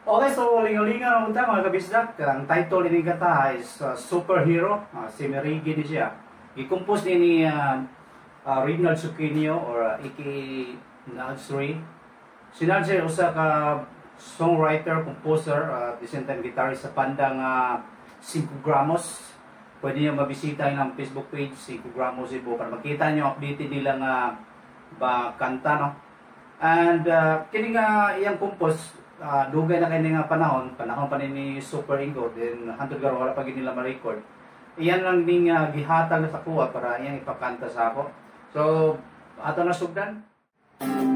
Okay, so lingaw-lingaw na mga kabisdak. Ang title ni kata is Superhero. Si Merigi ni siya. I-compose ni Reginald Suquinio or Iki Nadsuri. Si Nadsuri usa ka songwriter, composer, at the same time guitarist sa bandang 5 Gramos. Pwede niyo mabisita yung Facebook page 5 Gramos Cebu para makita niyo updated nila nga ba kanta, no? And kini nga iyang compose dugay na kini nga panahon pa ni Super Ingo, then hantod garo wala pa gid nila ma-record. Iyan lang ding gihatag na sa kuha para iyang ipakanta sa ako. So ato na sugdan.